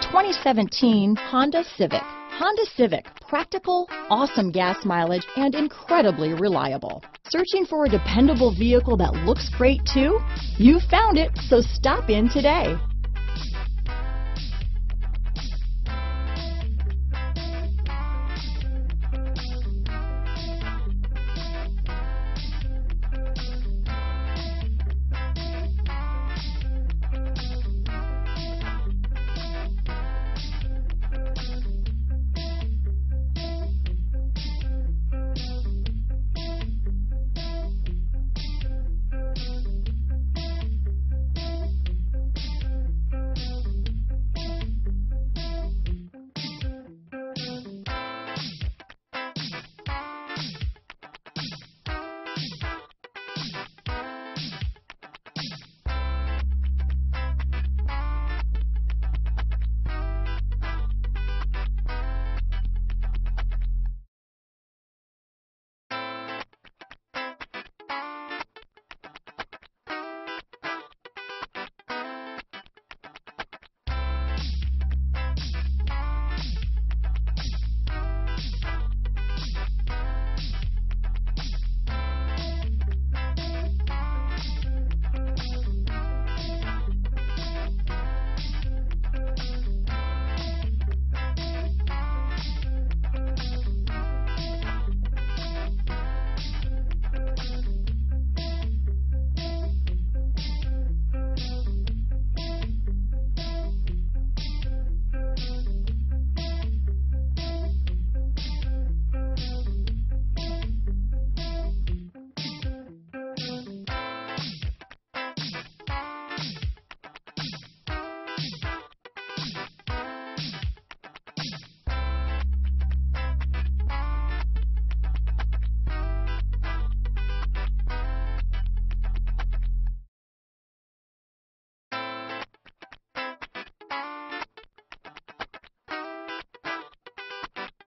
2017 Honda Civic. Honda Civic, practical, awesome gas mileage, and incredibly reliable. Searching for a dependable vehicle that looks great too? You found it, so stop in today.